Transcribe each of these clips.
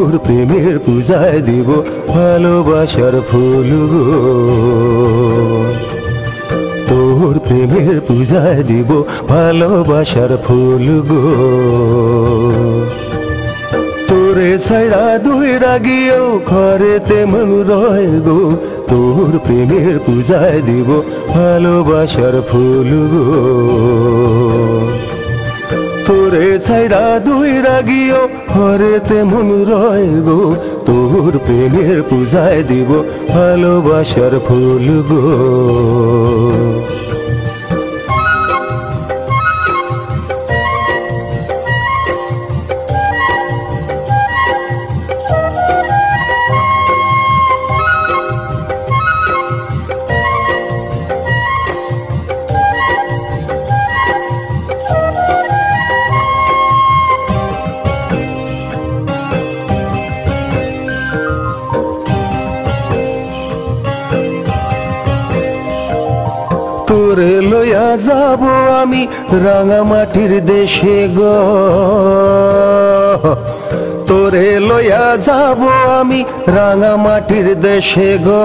তোর প্রেমের পূজায় দিব ভালোবাসার ফুল গো, তোর প্রেমের পূজায় দিব ভালোবাসার ফুল গো। তোরে ছাইরা দুই রাগিও ঘরে তেমন রয় গো, তোর প্রেমের পূজায় দিব ভালোবাসার ফুল গো। তোরে ছাইরা দুই রাগিও ঘরে তেমন রয় গো, তোর প্রেমের পূজায় দিব ভালোবাসার ফুল গো। তোরে লইয়া যাব আমি রাঙামাটির দেশে গো, তোরে লইয়া যাব আমি রাঙামাটির দেশে গো।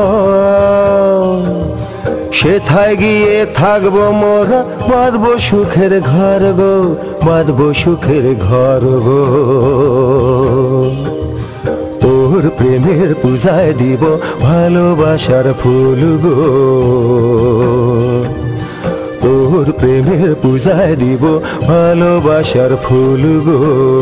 সেথায় গিয়ে থাকবো মোরা, বাঁধবো সুখের ঘর গো, বাঁধবো সুখের ঘর গো। তোর প্রেমের পূজায় দিব ভালোবাসার ফুল গো, তোর প্রেমের পূজায় দিব ভালোবাসার ফুল গো।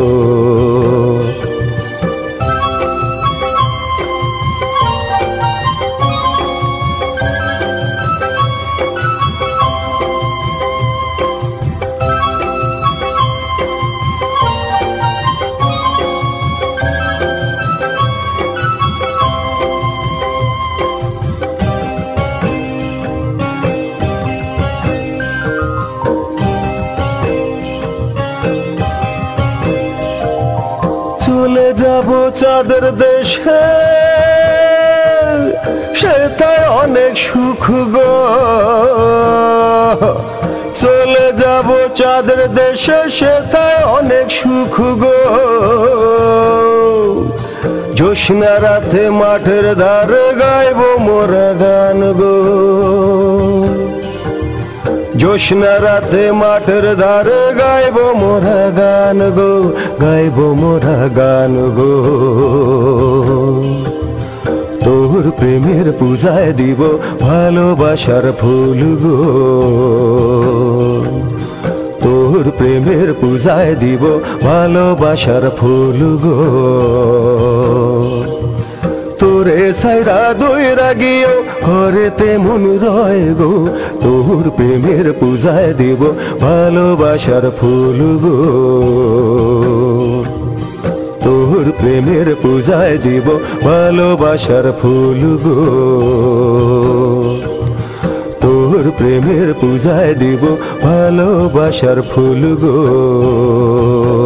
চলে যাব চাঁদের দেশে, সেটাই অনেক সুখ গো। চলে যাব চাঁদের দেশে, সেটাই অনেক সুখ গো। জ্যোৎস্না রাতে মাঠের ধারে গাইব মোরা গান গো, জ্যোৎস্না রাতে মাঠের ধারে গাইব মোরা গান গো, গাইব মোরা গান গো। তোর প্রেমের পূজায় দিব ভালোবাসার ফুল গো, তোর প্রেমের পূজায় দিব ভালোবাসার ফুল গো। তোরে ছাইরা দুই রাগিও ঘরে তেমন রয় গো, তোর প্রেমের পূজায় দিব ভালোবাসার ফুল গো, তোর প্রেমের পূজায় দিব ভালোবাসার ফুল গো, তোর প্রেমের পূজায় দিব ভালোবাসার ফুল গো।